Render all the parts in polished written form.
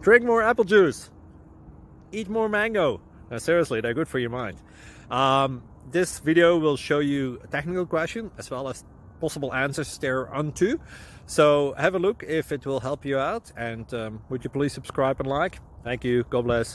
Drink more apple juice. Eat more mango. Seriously, they're good for your mind. This video will show you a technical question as well as possible answers thereunto. So have a look if it will help you out, and would you please subscribe and like? Thank you. God bless.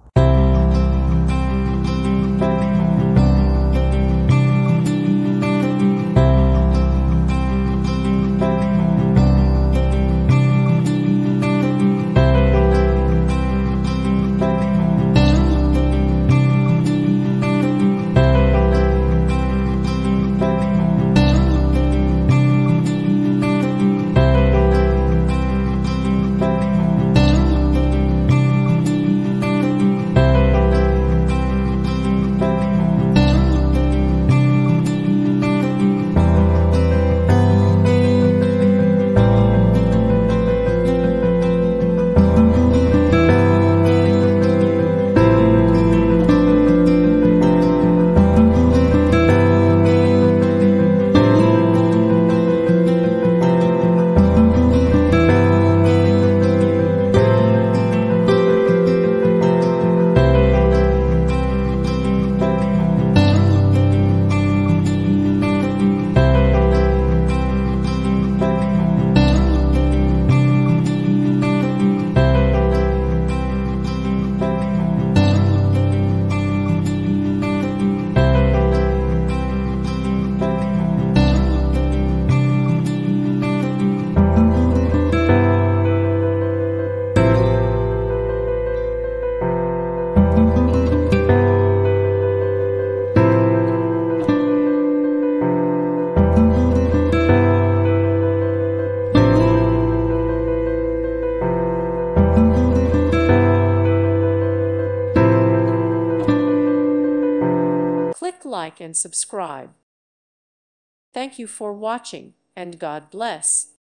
Click like and subscribe. Thank you for watching, and God bless.